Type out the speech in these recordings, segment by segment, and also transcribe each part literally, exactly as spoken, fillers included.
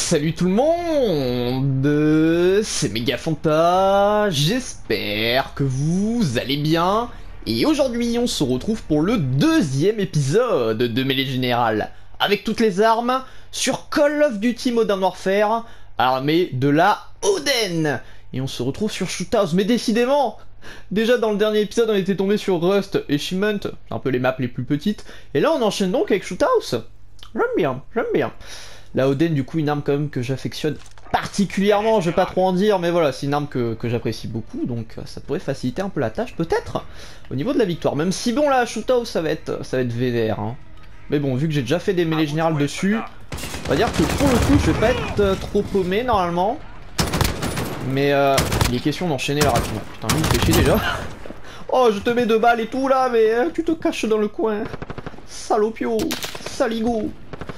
Salut tout le monde, c'est Megaphanta, j'espère que vous allez bien. Et aujourd'hui on se retrouve pour le deuxième épisode de Mêlée Générale, avec toutes les armes, sur Call of Duty Modern Warfare, armée de la Oden. Et on se retrouve sur Shoot House, mais décidément, déjà dans le dernier épisode on était tombé sur Rust et Shimment, un peu les maps les plus petites. Et là on enchaîne donc avec Shoot House. J'aime bien, j'aime bien. La Oden, du coup, une arme quand même que j'affectionne particulièrement, je vais pas trop en dire, mais voilà, c'est une arme que, que j'apprécie beaucoup, donc ça pourrait faciliter un peu la tâche, peut-être, au niveau de la victoire. Même si, bon, là, Shootout, ça va être, ça va être vénère, hein. Mais bon, vu que j'ai déjà fait des mêlées générales dessus, on va dire que pour le coup, je vais pas être euh, trop paumé, normalement. Mais euh, il est question d'enchaîner là rapidement. Putain, lui, il fait chier déjà. Oh, je te mets deux balles et tout, là, mais euh, tu te caches dans le coin. Salopio, saligo.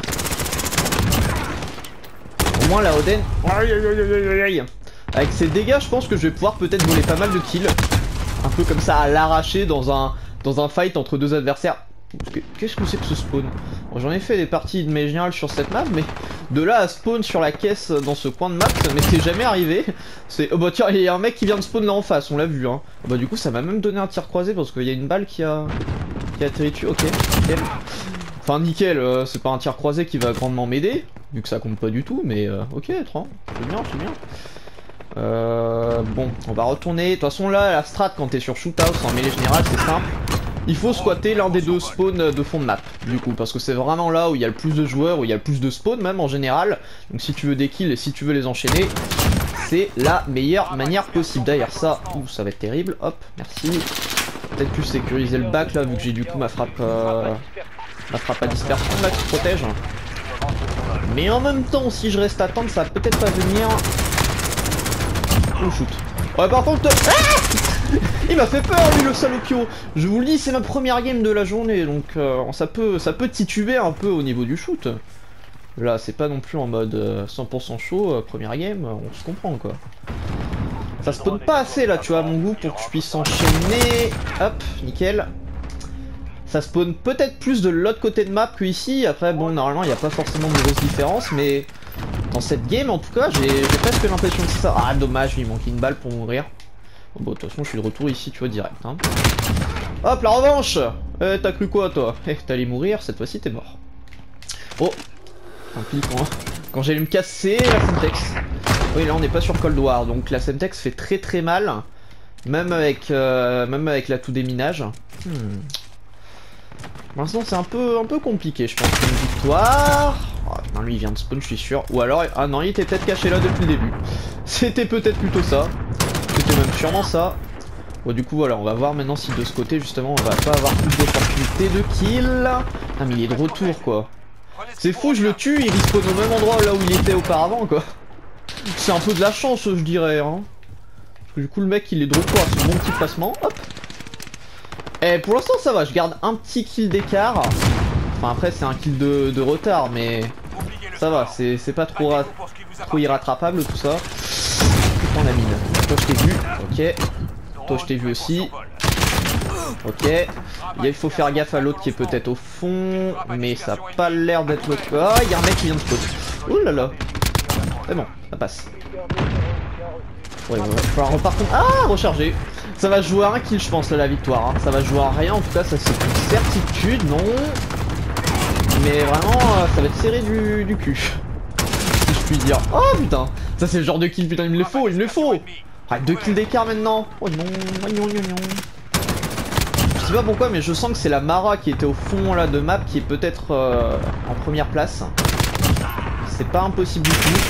Au moins la Oden, aïe, aïe, aïe, aïe, aïe. Avec ses dégâts, je pense que je vais pouvoir peut-être voler pas mal de kills. Un peu comme ça à l'arracher dans un, dans un fight entre deux adversaires. Qu'est-ce que c'est que ce spawn? Bon, j'en ai fait des parties de mes générales sur cette map, mais de là à spawn sur la caisse dans ce coin de map, ça m'était jamais arrivé. C'est... Oh bah tiens, il y a un mec qui vient de spawn là en face, on l'a vu, hein. Bah du coup ça m'a même donné un tir croisé parce qu'il y a une balle qui a... qui a atterri dessus, ok, nickel. Enfin nickel, euh, c'est pas un tir croisé qui va grandement m'aider, vu que ça compte pas du tout, mais euh, ok, c'est bien, c'est bien. Euh, bon, on va retourner. De toute façon là, la strat quand t'es sur Shoot House en mêlée générale, c'est simple. Il faut squatter l'un des deux spawns de fond de map, du coup, parce que c'est vraiment là où il y a le plus de joueurs, où il y a le plus de spawns même en général. Donc si tu veux des kills et si tu veux les enchaîner, c'est la meilleure manière possible. D'ailleurs ça, ouh, ça va être terrible, hop, merci. Peut-être plus sécuriser le bac là, vu que j'ai du coup ma frappe... Euh... Ma frappe à dispersion là qui protège. Mais en même temps, si je reste à attendre, ça va peut-être pas venir. Oh shoot. Ouais, par contre. Ah, il m'a fait peur lui le salopio. Je vous le dis, c'est ma première game de la journée, donc euh, ça peut ça peut tituber un peu au niveau du shoot. Là, c'est pas non plus en mode euh, cent pour cent chaud, euh, première game, on se comprend quoi. Ça spawn pas assez là, tu vois, à mon goût, pour que je puisse enchaîner. Hop, nickel. Ça spawn peut-être plus de l'autre côté de map que ici. Après bon, normalement il n'y a pas forcément de grosses différences, mais dans cette game en tout cas j'ai presque l'impression que c'est ça. Ah dommage, il manquait une balle pour mourir. Bon de toute façon je suis de retour ici, tu vois, direct hein. Hop, la revanche. Eh, t'as cru quoi toi? Eh, t'allais mourir, cette fois-ci t'es mort. Oh, tant pis quand, quand j'allais me casser la Semtex. Oui là on n'est pas sur Cold War, donc la Semtex fait très très mal. Même avec, euh, même avec la tout déminage. Hmm. Pour l'instant c'est un peu, un peu compliqué, je pense. Une victoire. Oh, putain, lui il vient de spawn, je suis sûr. Ou alors, ah non, il était peut-être caché là depuis le début. C'était peut-être plutôt ça. C'était même sûrement ça. Bon, du coup voilà, on va voir maintenant si de ce côté justement on va pas avoir plus d'opportunités de kill. Ah mais il est de retour quoi. C'est fou, je le tue, il respawn au même endroit là où il était auparavant quoi. C'est un peu de la chance je dirais hein. Parce que du coup le mec il est de retour à son bon petit placement. Hop. Eh, pour l'instant ça va, je garde un petit kill d'écart. Enfin après c'est un kill de, de retard, mais ça va, c'est pas trop, trop irrattrapable tout ça. Prends la mine. Toi je t'ai vu, ok. Toi je t'ai vu aussi. Ok. Il faut faire gaffe à l'autre qui est peut-être au fond, mais ça a pas l'air d'être l'autre. Ah, il y a un mec qui vient de spawn. Ouh là là. C'est bon, ça passe. Ouais, il va falloir repartir. Ah, recharger. Ça va jouer à un kill je pense là la victoire hein. Ça va jouer à rien en tout cas, ça c'est une certitude, non. Mais vraiment euh, ça va être serré du, du cul. Si je puis dire. Oh putain, ça c'est le genre de kill, putain il me le faut, il me le faut. Ah, deux kills d'écart maintenant. Oh non, non, non, non. Je sais pas pourquoi mais je sens que c'est la Mara qui était au fond là de map qui est peut-être euh, en première place. C'est pas impossible du tout.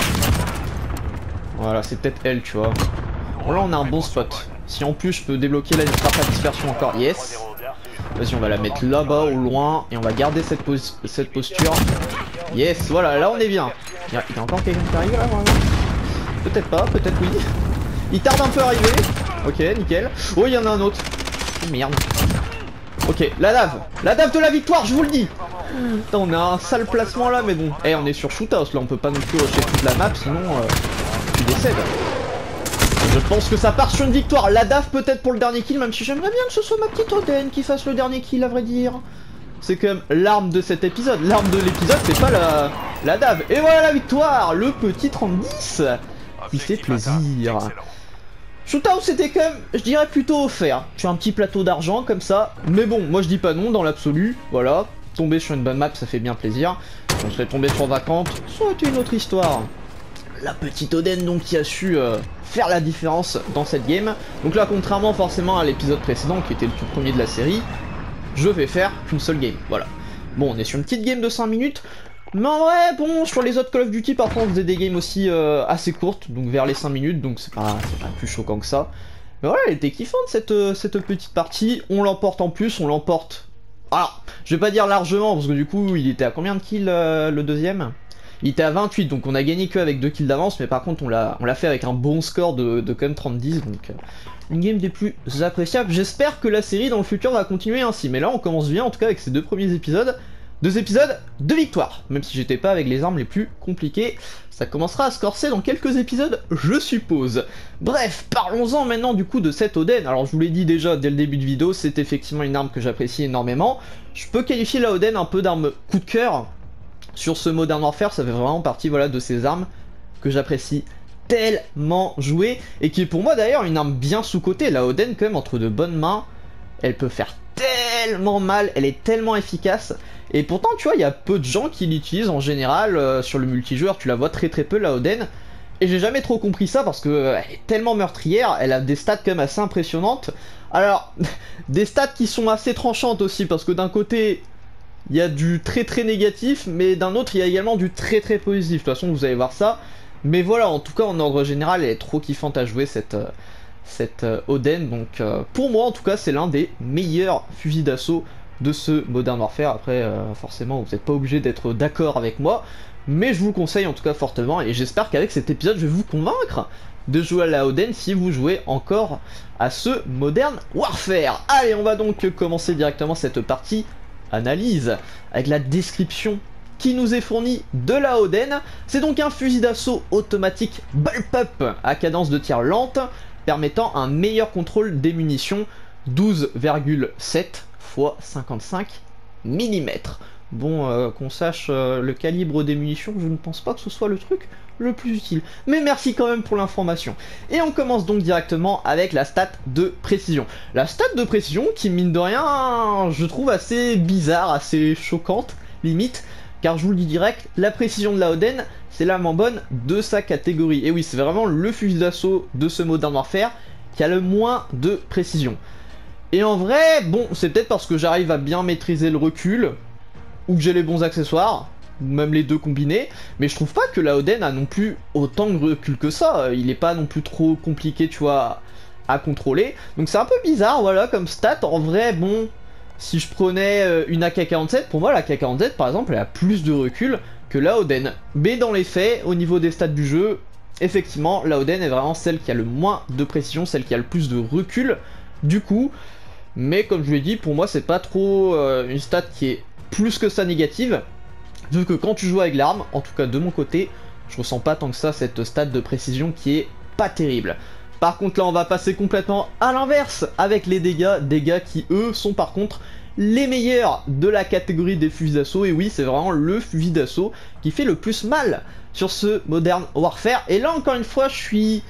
Voilà, c'est peut-être elle tu vois. Bon là on a un bon spot. Si en plus je peux débloquer la frappe à dispersion encore, yes. Vas-y on va la mettre là-bas au loin et on va garder cette, pos cette posture. Yes, voilà, là on est bien. Il y a, il y a encore quelqu'un qui arrive là vraiment? Peut-être pas, peut-être oui. Il tarde un peu à arriver. Ok, nickel. Oh il y en a un autre. Oh, merde. Ok, la lave. La lave de la victoire, je vous le dis. Putain, on a un sale placement là, mais bon. Eh, hey, on est sur Shoot House là, on peut pas non plus rusher toute la map, sinon euh, tu décèdes. Je pense que ça part sur une victoire. La D A F peut-être pour le dernier kill, même si j'aimerais bien que ce soit ma petite Oden qui fasse le dernier kill à vrai dire. C'est quand même l'arme de cet épisode. L'arme de l'épisode c'est pas la... la dave. Et voilà la victoire, le petit trente-dix qui fait plaisir. Shootout c'était quand même, je dirais plutôt offert. Sur un petit plateau d'argent comme ça. Mais bon, moi je dis pas non dans l'absolu. Voilà, tomber sur une bonne map ça fait bien plaisir. On serait tombé sur Vacante, ça aurait été une autre histoire. La petite Oden donc qui a su euh, faire la différence dans cette game. Donc là contrairement forcément à l'épisode précédent qui était le tout premier de la série, je vais faire qu'une seule game, voilà. Bon on est sur une petite game de cinq minutes. Mais en vrai, bon, sur les autres Call of Duty, parfois on faisait des games aussi euh, assez courtes, donc vers les cinq minutes, donc c'est pas, pas plus choquant que ça. Mais voilà, elle était kiffante cette, euh, cette petite partie, on l'emporte en plus, on l'emporte... Alors, je vais pas dire largement, parce que du coup, il était à combien de kills euh, le deuxième? Il était à vingt-huit, donc on a gagné que avec deux kills d'avance, mais par contre on l'a on l'a fait avec un bon score de, de quand même trente-dix, donc euh, une game des plus appréciables. J'espère que la série dans le futur va continuer ainsi, mais là on commence bien en tout cas avec ces deux premiers épisodes. Deux épisodes de victoire, même si j'étais pas avec les armes les plus compliquées. Ça commencera à se corser dans quelques épisodes, je suppose. Bref, parlons-en maintenant du coup de cette Oden. Alors je vous l'ai dit déjà dès le début de vidéo, c'est effectivement une arme que j'apprécie énormément. Je peux qualifier la Oden un peu d'arme coup de cœur. Sur ce Modern Warfare, ça fait vraiment partie voilà, de ces armes que j'apprécie tellement jouer. Et qui est pour moi d'ailleurs une arme bien sous-cotée. La Oden quand même entre de bonnes mains, elle peut faire tellement mal, elle est tellement efficace. Et pourtant, tu vois, il y a peu de gens qui l'utilisent en général. Euh, sur le multijoueur, tu la vois très très peu, la Oden. Et j'ai jamais trop compris ça parce que euh, elle est tellement meurtrière, elle a des stats quand même assez impressionnantes. Alors, des stats qui sont assez tranchantes aussi, parce que d'un côté, il y a du très très négatif, mais d'un autre, il y a également du très très positif. De toute façon, vous allez voir ça. Mais voilà, en tout cas, en ordre général, elle est trop kiffante à jouer, cette... Euh, cette euh, Oden, donc euh, pour moi en tout cas c'est l'un des meilleurs fusils d'assaut de ce Modern Warfare. Après euh, forcément vous n'êtes pas obligé d'être d'accord avec moi, mais je vous le conseille en tout cas fortement, et j'espère qu'avec cet épisode je vais vous convaincre de jouer à la Oden si vous jouez encore à ce Modern Warfare. Allez, on va donc commencer directement cette partie analyse avec la description qui nous est fournie de la Oden. C'est donc un fusil d'assaut automatique bullpup à cadence de tir lente, permettant un meilleur contrôle des munitions, douze virgule sept fois cinquante-cinq millimètres. Bon, euh, qu'on sache euh, le calibre des munitions, je ne pense pas que ce soit le truc le plus utile. Mais merci quand même pour l'information. Et on commence donc directement avec la stat de précision. La stat de précision qui, mine de rien, je trouve assez bizarre, assez choquante, limite. Car je vous le dis direct, la précision de la Oden, c'est la moins bonne de sa catégorie. Et oui, c'est vraiment le fusil d'assaut de ce Modern Warfare qui a le moins de précision. Et en vrai, bon, c'est peut-être parce que j'arrive à bien maîtriser le recul, ou que j'ai les bons accessoires, ou même les deux combinés, mais je trouve pas que la Oden a non plus autant de recul que ça. Il est pas non plus trop compliqué, tu vois, à contrôler. Donc c'est un peu bizarre, voilà, comme stat. En vrai, bon... Si je prenais une A K quarante-sept, pour moi la A K quarante-sept par exemple elle a plus de recul que la Oden. Mais dans les faits, au niveau des stats du jeu, effectivement la Oden est vraiment celle qui a le moins de précision, celle qui a le plus de recul du coup. Mais comme je vous l'ai dit, pour moi c'est pas trop euh, une stat qui est plus que ça négative. Vu que quand tu joues avec l'arme, en tout cas de mon côté, je ressens pas tant que ça cette stat de précision qui est pas terrible. Par contre là on va passer complètement à l'inverse avec les dégâts, dégâts qui eux sont par contre les meilleurs de la catégorie des fusils d'assaut. Et oui, c'est vraiment le fusil d'assaut qui fait le plus mal sur ce Modern Warfare. Et là encore une fois je suis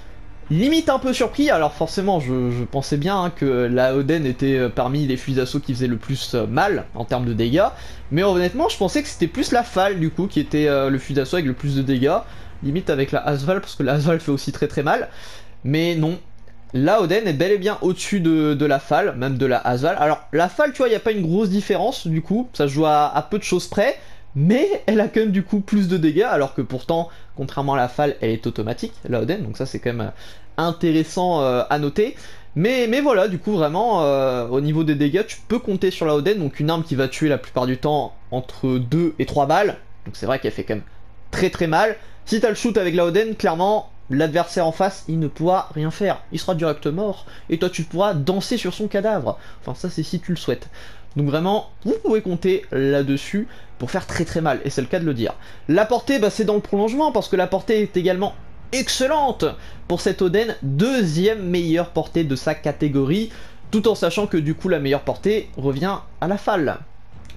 limite un peu surpris. Alors forcément je, je pensais bien hein, que la Oden était parmi les fusils d'assaut qui faisaient le plus mal en termes de dégâts. Mais honnêtement je pensais que c'était plus la F A L du coup qui était euh, le fusil d'assaut avec le plus de dégâts. Limite avec la Asval parce que la Asval fait aussi très très mal. Mais non, la Oden est bel et bien au-dessus de, de la F A L, même de la Asval. Alors la F A L, tu vois, il n'y a pas une grosse différence du coup, ça se joue à, à peu de choses près, mais elle a quand même du coup plus de dégâts, alors que pourtant, contrairement à la F A L, elle est automatique, la Oden, donc ça c'est quand même intéressant euh, à noter. Mais, mais voilà, du coup vraiment, euh, au niveau des dégâts, tu peux compter sur la Oden, donc une arme qui va tuer la plupart du temps entre deux et trois balles, donc c'est vrai qu'elle fait quand même très très mal. Si t'as le shoot avec la Oden, clairement... l'adversaire en face, il ne pourra rien faire. Il sera direct mort, et toi tu pourras danser sur son cadavre. Enfin ça c'est si tu le souhaites. Donc vraiment, vous pouvez compter là-dessus pour faire très très mal, et c'est le cas de le dire. La portée, bah, c'est dans le prolongement, parce que la portée est également excellente pour cette Oden, deuxième meilleure portée de sa catégorie, tout en sachant que du coup la meilleure portée revient à la F A L.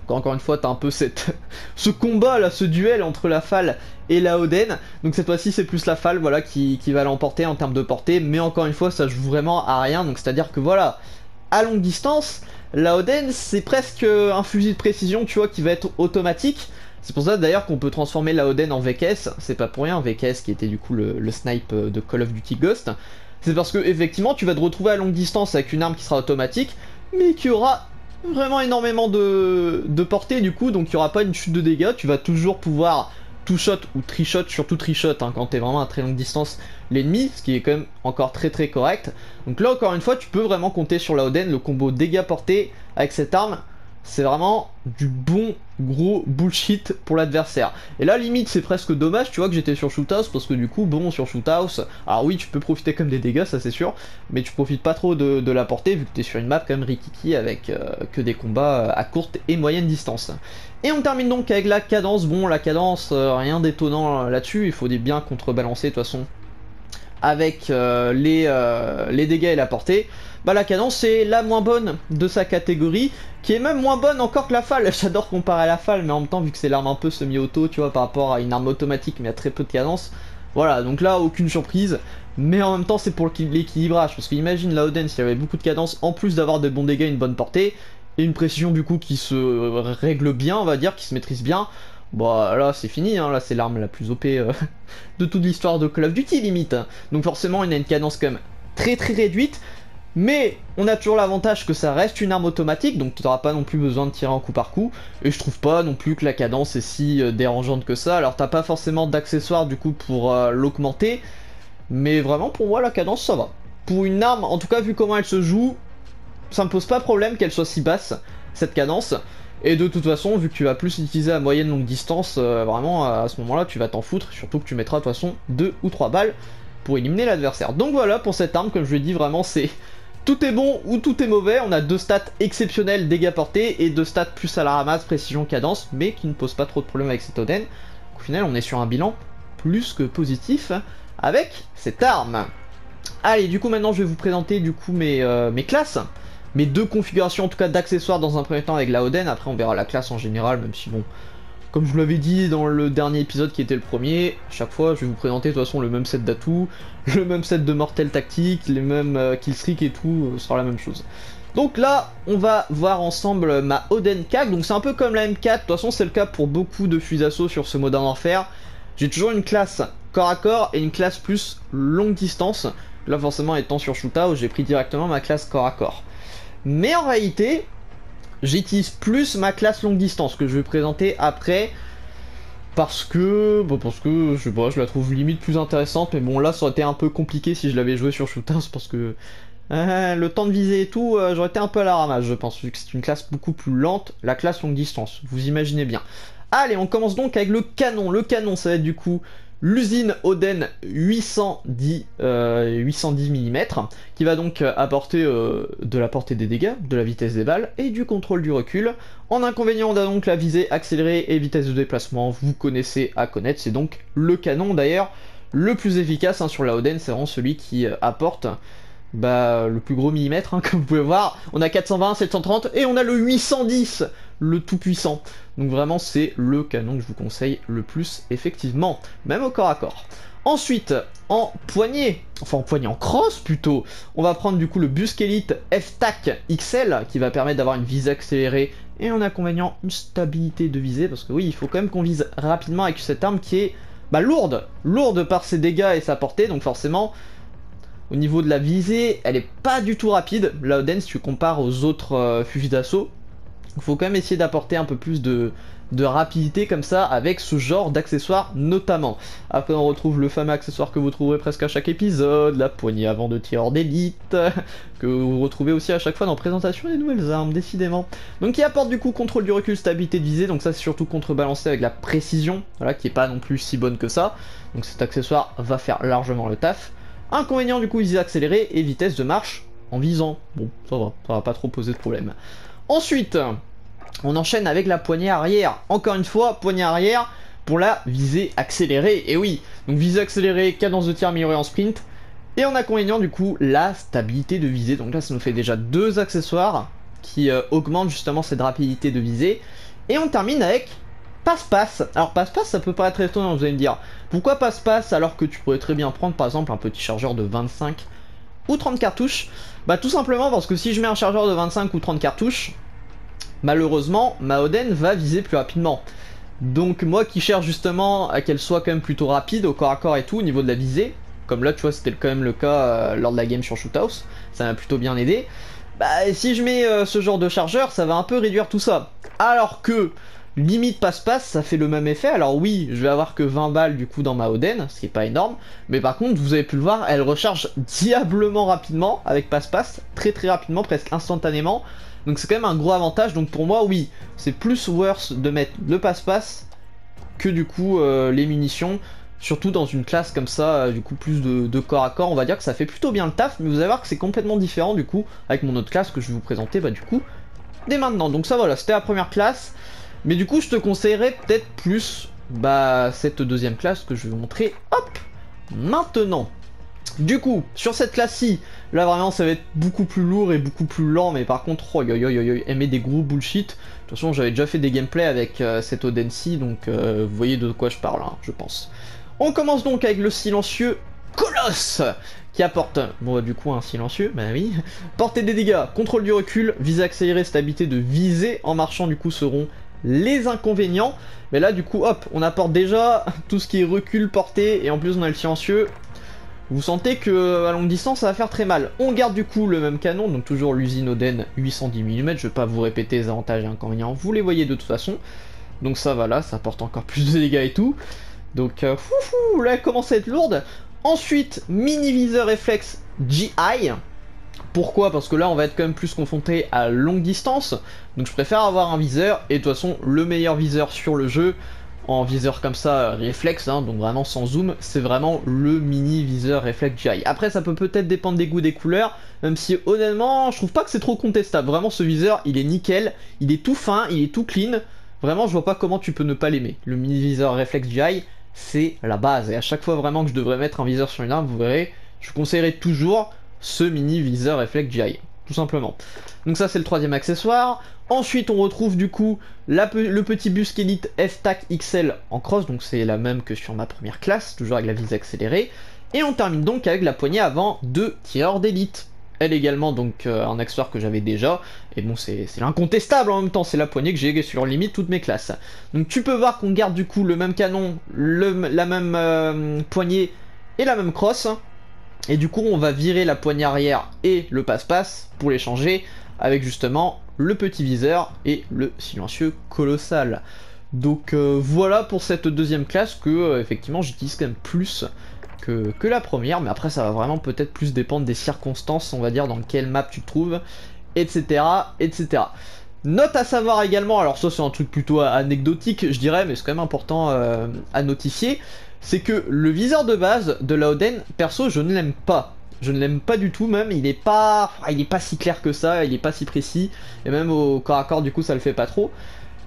Encore une fois, t'as un peu cette... ce combat là, ce duel entre la F A L et la Oden. Donc cette fois-ci, c'est plus la F A L voilà, qui, qui va l'emporter en termes de portée. Mais encore une fois, ça joue vraiment à rien. Donc c'est-à-dire que voilà, à longue distance, la Oden, c'est presque un fusil de précision, tu vois, qui va être automatique. C'est pour ça d'ailleurs qu'on peut transformer la Oden en V K S. C'est pas pour rien, V K S qui était du coup le, le snipe de Call of Duty Ghost. C'est parce que effectivement, tu vas te retrouver à longue distance avec une arme qui sera automatique, mais qui aura vraiment énormément de, de portée du coup, donc il n'y aura pas une chute de dégâts. Tu vas toujours pouvoir two-shot ou tri-shot, surtout tri-shot hein, quand t'es vraiment à très longue distance l'ennemi, ce qui est quand même encore très très correct. Donc là encore une fois, tu peux vraiment compter sur la Oden, le combo dégâts portés avec cette arme. C'est vraiment du bon gros bullshit pour l'adversaire. Et là limite c'est presque dommage tu vois que j'étais sur Shoothouse parce que du coup bon sur Shoothouse, alors oui tu peux profiter comme des dégâts ça c'est sûr, mais tu profites pas trop de, de la portée vu que t'es sur une map quand même rikiki avec euh, que des combats à courte et moyenne distance. Et on termine donc avec la cadence. Bon la cadence euh, rien d'étonnant là-dessus, il faut bien contrebalancer de toute façon avec euh, les, euh, les dégâts et la portée. Bah la cadence c'est la moins bonne de sa catégorie, qui est même moins bonne encore que la F A L. J'adore comparer à la F A L, mais en même temps vu que c'est l'arme un peu semi-auto, tu vois, par rapport à une arme automatique mais à très peu de cadence. Voilà, donc là aucune surprise, mais en même temps c'est pour l'équilibrage, parce qu'imagine la Oden s'il y avait beaucoup de cadence, en plus d'avoir des bons dégâts, une bonne portée, et une précision du coup qui se règle bien, on va dire, qui se maîtrise bien. Bah là c'est fini, hein. Là c'est l'arme la plus O P euh, de toute l'histoire de Call of Duty limite. Donc forcément il a une cadence quand même très très réduite, mais on a toujours l'avantage que ça reste une arme automatique, donc tu n'auras pas non plus besoin de tirer en coup par coup. Et je trouve pas non plus que la cadence est si euh, dérangeante que ça. Alors t'as pas forcément d'accessoires du coup pour euh, l'augmenter, mais vraiment pour moi la cadence ça va. Pour une arme, en tout cas vu comment elle se joue, ça me pose pas problème qu'elle soit si basse, cette cadence. Et de toute façon, vu que tu vas plus l'utiliser à moyenne longue distance, euh, vraiment à ce moment-là, tu vas t'en foutre. Surtout que tu mettras de toute façon deux ou trois balles pour éliminer l'adversaire. Donc voilà pour cette arme, comme je l'ai dit, vraiment c'est tout est bon ou tout est mauvais. On a deux stats exceptionnels, dégâts portés, et deux stats plus à la ramasse, précision, cadence, mais qui ne posent pas trop de problèmes avec cette Oden. Au final, on est sur un bilan plus que positif avec cette arme. Allez, du coup maintenant je vais vous présenter du coup mes, euh, mes classes. Mes deux configurations en tout cas d'accessoires dans un premier temps avec la Oden, après on verra la classe en général, même si bon, comme je vous l'avais dit dans le dernier épisode qui était le premier, chaque fois je vais vous présenter de toute façon le même set d'atouts, le même set de mortel tactique, les mêmes euh, killstreak et tout, euh, sera la même chose. Donc là, on va voir ensemble ma Oden C A G, donc c'est un peu comme la M quatre, de toute façon c'est le cas pour beaucoup de fusils d'assaut sur ce Modern Warfare. J'ai toujours une classe corps à corps et une classe plus longue distance. Là forcément étant sur Shootout, j'ai pris directement ma classe corps à corps. Mais en réalité, j'utilise plus ma classe longue distance que je vais présenter après, parce que, bon, parce que je sais pas, je la trouve limite plus intéressante. Mais bon, là, ça aurait été un peu compliqué si je l'avais joué sur Shoothouse, parce que euh, le temps de viser et tout, euh, j'aurais été un peu à la ramasse, je pense, vu que c'est une classe beaucoup plus lente, la classe longue distance. Vous imaginez bien. Allez, on commence donc avec le canon. Le canon, ça va être du coup l'usine Oden huit cent dix, euh, huit cent dix millimètres, qui va donc apporter euh, de la portée des dégâts, de la vitesse des balles et du contrôle du recul. En inconvénient, on a donc la visée accélérée et vitesse de déplacement. Vous connaissez à connaître, c'est donc le canon d'ailleurs le plus efficace hein, sur la Oden. C'est vraiment celui qui euh, apporte bah, le plus gros millimètre, hein, comme vous pouvez voir. On a quatre cent vingt, sept cent trente et on a le huit cent dix, le tout puissant. Donc vraiment c'est le canon que je vous conseille le plus effectivement, même au corps à corps. Ensuite, en poignée, enfin en poignée, en cross plutôt, on va prendre du coup le Busque Elite F T A C X L qui va permettre d'avoir une visée accélérée et en inconvénient une stabilité de visée, parce que oui, il faut quand même qu'on vise rapidement avec cette arme qui est bah, lourde, lourde par ses dégâts et sa portée, donc forcément au niveau de la visée, elle est pas du tout rapide. La Oden, si tu compares aux autres euh, fusils d'assaut, il faut quand même essayer d'apporter un peu plus de, de rapidité comme ça avec ce genre d'accessoires notamment. Après on retrouve le fameux accessoire que vous trouverez presque à chaque épisode, la poignée avant de tireur d'élite, que vous retrouvez aussi à chaque fois dans présentation des nouvelles armes, décidément. Donc qui apporte du coup contrôle du recul, stabilité de visée, donc ça c'est surtout contrebalancé avec la précision, voilà, qui est pas non plus si bonne que ça. Donc cet accessoire va faire largement le taf. Inconvénient du coup, visée accélérée et vitesse de marche en visant. Bon, ça va, ça va pas trop poser de problème. Ensuite, on enchaîne avec la poignée arrière. Encore une fois, poignée arrière pour la visée accélérée. Et oui, donc visée accélérée, cadence de tir améliorée en sprint. Et en inconvénient du coup, la stabilité de visée. Donc là, ça nous fait déjà deux accessoires qui euh, augmentent justement cette rapidité de visée. Et on termine avec passe-passe. Alors passe-passe, ça peut paraître étonnant, vous allez me dire. Pourquoi passe-passe alors que tu pourrais très bien prendre par exemple un petit chargeur de vingt-cinq ou trente cartouches? Bah tout simplement parce que si je mets un chargeur de vingt-cinq ou trente cartouches, malheureusement ma Oden va viser plus rapidement. Donc moi qui cherche justement à qu'elle soit quand même plutôt rapide au corps à corps et tout au niveau de la visée, comme là tu vois c'était quand même le cas euh, lors de la game sur Shoothouse, ça m'a plutôt bien aidé. Bah si je mets euh, ce genre de chargeur, ça va un peu réduire tout ça. Alors que limite passe-passe, ça fait le même effet. Alors oui, je vais avoir que vingt balles du coup dans ma Oden, ce qui est pas énorme. Mais par contre, vous avez pu le voir, elle recharge diablement rapidement avec passe-passe, très très rapidement, presque instantanément. Donc c'est quand même un gros avantage. Donc pour moi, oui, c'est plus worth de mettre le passe-passe que du coup euh, les munitions. Surtout dans une classe comme ça, euh, du coup plus de, de corps à corps, on va dire que ça fait plutôt bien le taf. Mais vous allez voir que c'est complètement différent du coup avec mon autre classe que je vais vous présenter bah, du coup dès maintenant. Donc ça voilà, c'était la première classe. Mais du coup, je te conseillerais peut-être plus bah, cette deuxième classe que je vais vous montrer. Hop, maintenant. Du coup, sur cette classe-ci, là vraiment ça va être beaucoup plus lourd et beaucoup plus lent. Mais par contre, oh, yo, yo, yo, yo, elle met des gros bullshit. De toute façon, j'avais déjà fait des gameplays avec euh, cette Oden-ci. Donc euh, vous voyez de quoi je parle, hein, je pense. On commence donc avec le silencieux Colosse, qui apporte, bon bah, du coup un silencieux, bah oui, portée des dégâts, contrôle du recul, visée accélérée, stabilité de visée en marchant du coup seront les inconvénients. Mais là du coup hop, on apporte déjà tout ce qui est recul, portée, et en plus on a le silencieux. Vous sentez que à longue distance ça va faire très mal. On garde du coup le même canon, donc toujours l'usine Oden huit cent dix millimètres, je vais pas vous répéter les avantages et inconvénients, vous les voyez de toute façon. Donc ça va là, ça apporte encore plus de dégâts et tout. Donc euh, foufou, là elle commence à être lourde. Ensuite, mini viseur réflexe G I. Pourquoi? Parce que là on va être quand même plus confronté à longue distance. Donc je préfère avoir un viseur. Et de toute façon le meilleur viseur sur le jeu, en viseur comme ça réflexe, hein, donc vraiment sans zoom, c'est vraiment le mini viseur réflexe G I. Après ça peut peut-être dépendre des goûts des couleurs. Même si honnêtement je trouve pas que c'est trop contestable. Vraiment ce viseur il est nickel. Il est tout fin, il est tout clean. Vraiment je vois pas comment tu peux ne pas l'aimer. Le mini viseur réflexe G I, c'est la base. Et à chaque fois vraiment que je devrais mettre un viseur sur une arme, vous verrez, je conseillerais toujours ce mini viseur réflexe G I, tout simplement. Donc ça c'est le troisième accessoire. Ensuite on retrouve du coup la, le petit busque Elite F-Tac X L en cross, donc c'est la même que sur ma première classe, toujours avec la visée accélérée. Et on termine donc avec la poignée avant de tireur d'élite. Elle également donc euh, un accessoire que j'avais déjà, et bon c'est l'incontestable en même temps, c'est la poignée que j'ai sur limite toutes mes classes. Donc tu peux voir qu'on garde du coup le même canon, le, la même euh, poignée et la même crosse. Et du coup on va virer la poignée arrière et le passe-passe pour les changer avec justement le petit viseur et le silencieux colossal. Donc euh, voilà pour cette deuxième classe que euh, effectivement j'utilise quand même plus que, que la première. Mais après ça va vraiment peut-être plus dépendre des circonstances, on va dire, dans quelle map tu te trouves, etc, etc. Note à savoir également, alors ça c'est un truc plutôt anecdotique je dirais, mais c'est quand même important euh, à notifier, c'est que le viseur de base de la Oden, perso je ne l'aime pas. Je ne l'aime pas du tout même, il est pas il est pas si clair que ça, il est pas si précis, et même au corps à corps du coup ça le fait pas trop.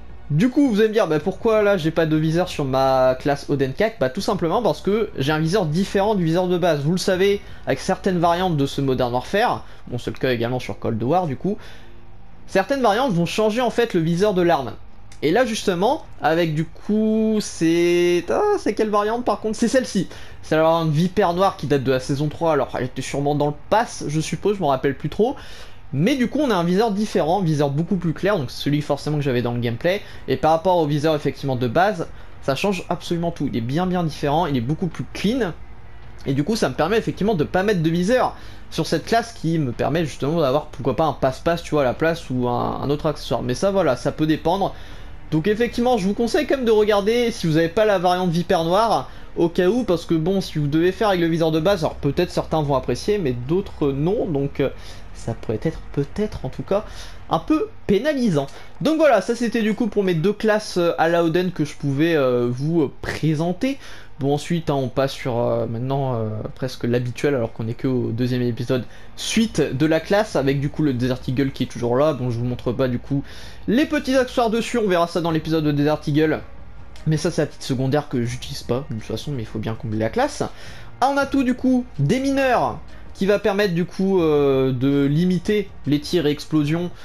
Du coup vous allez me dire bah, pourquoi là j'ai pas de viseur sur ma classe Oden C A C? Bah tout simplement parce que j'ai un viseur différent du viseur de base. Vous le savez, avec certaines variantes de ce Modern Warfare, bon c'est le cas également sur Cold War du coup, certaines variantes vont changer en fait le viseur de l'arme. Et là justement, avec du coup, c'est... Ah, c'est quelle variante par contre? C'est celle-ci. C'est la variante Vipère Noire qui date de la saison trois, alors elle était sûrement dans le pass, je suppose, je m'en rappelle plus trop. Mais du coup on a un viseur différent, un viseur beaucoup plus clair, donc celui forcément que j'avais dans le gameplay. Et par rapport au viseur effectivement de base, ça change absolument tout. Il est bien bien différent, il est beaucoup plus clean. Et du coup ça me permet effectivement de pas mettre de viseur sur cette classe qui me permet justement d'avoir pourquoi pas un passe-passe tu vois à la place ou un, un autre accessoire. Mais ça voilà, ça peut dépendre. Donc effectivement je vous conseille quand même de regarder si vous n'avez pas la variante Vipère Noire au cas où, parce que bon si vous devez faire avec le viseur de base, alors peut-être certains vont apprécier mais d'autres non, donc euh, ça pourrait être peut-être en tout cas un peu pénalisant. Donc voilà, ça c'était du coup pour mes deux classes à la Oden que je pouvais euh, vous euh, présenter. Bon ensuite hein, on passe sur euh, maintenant euh, presque l'habituel alors qu'on est que au deuxième épisode suite de la classe avec du coup le Desert Eagle qui est toujours là. Bon je vous montre pas du coup les petits accessoires dessus, on verra ça dans l'épisode de Desert Eagle. Mais ça c'est la petite secondaire que j'utilise pas de toute façon, mais il faut bien combler la classe. Ah on a tout du coup, des mineurs qui va permettre du coup euh, de limiter les tirs et explosions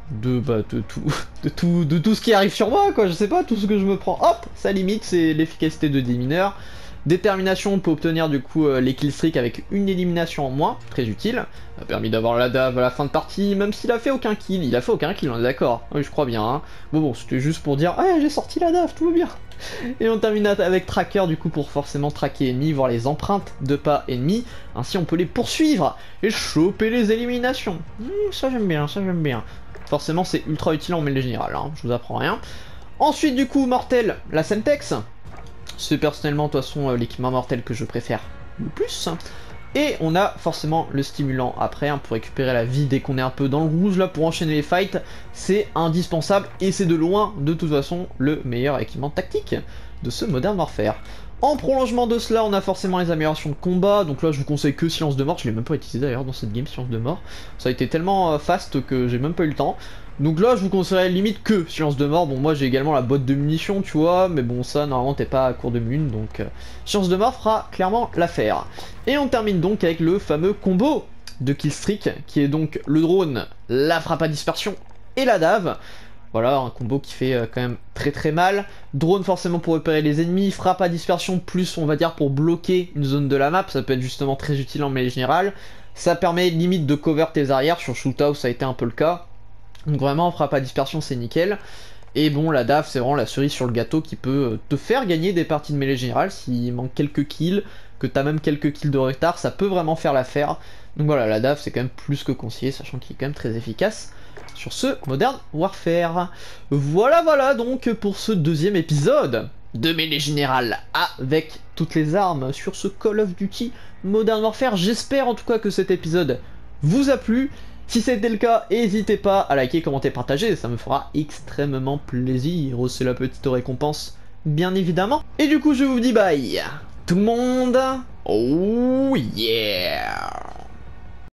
de, bah, de, tout, de, tout, de tout ce qui arrive sur moi, quoi, je sais pas, tout ce que je me prends, hop, ça limite, c'est l'efficacité de dix mineurs. Détermination, on peut obtenir du coup euh, les killstreaks avec une élimination en moins, très utile. Ça a permis d'avoir la dave à la fin de partie, même s'il a fait aucun kill, il a fait aucun kill, on est d'accord, oui je crois bien. Hein. Bon bon, c'était juste pour dire, ah j'ai sorti la dave, tout va bien. Et on termine avec tracker du coup pour forcément traquer ennemis, voir les empreintes de pas ennemis, ainsi on peut les poursuivre et choper les éliminations. Mmh, ça j'aime bien, ça j'aime bien. Forcément c'est ultra utile en mêlée générale, hein, je vous apprends rien. Ensuite du coup, mortel, la Semtex. C'est personnellement de toute façon euh, l'équipement mortel que je préfère le plus. Et on a forcément le stimulant après hein, pour récupérer la vie dès qu'on est un peu dans le rouge là pour enchaîner les fights. C'est indispensable et c'est de loin de toute façon le meilleur équipement tactique de ce Modern Warfare. En prolongement de cela, on a forcément les améliorations de combat, donc là je vous conseille que Silence de Mort, je l'ai même pas utilisé d'ailleurs dans cette game, Silence de Mort. Ça a été tellement euh, fast que j'ai même pas eu le temps. Donc là je vous conseillerais limite que Silence de Mort, bon moi j'ai également la boîte de munitions tu vois, mais bon ça normalement t'es pas à court de mun, donc euh, Silence de Mort fera clairement l'affaire. Et on termine donc avec le fameux combo de Killstreak, qui est donc le drone, la frappe à dispersion et la dave. Voilà, un combo qui fait euh, quand même très très mal. Drone forcément pour repérer les ennemis, frappe à dispersion plus on va dire pour bloquer une zone de la map, ça peut être justement très utile en mêlée générale. Ça permet limite de cover tes arrières, sur Shootout ça a été un peu le cas. Donc vraiment frappe à dispersion c'est nickel. Et bon la dave c'est vraiment la cerise sur le gâteau qui peut te faire gagner des parties de mêlée générale s'il manque quelques kills, que t'as même quelques kills de retard, ça peut vraiment faire l'affaire. Donc voilà, la dave c'est quand même plus que conseillé, sachant qu'il est quand même très efficace sur ce Modern Warfare. Voilà voilà donc pour ce deuxième épisode de mêlée générale avec toutes les armes sur ce Call of Duty Modern Warfare. J'espère en tout cas que cet épisode vous a plu. Si c'était le cas, n'hésitez pas à liker, commenter, partager, ça me fera extrêmement plaisir. C'est la petite récompense, bien évidemment. Et du coup, je vous dis bye, tout le monde. Oh yeah!